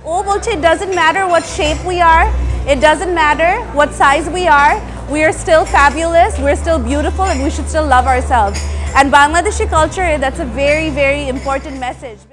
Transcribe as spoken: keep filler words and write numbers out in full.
ও বলছে it doesn't matter what shape we are, it doesn't matter what size we are, we are still fabulous, we're still beautiful, and we should still love ourselves. And Bangladeshi culture, that's a very, very important message.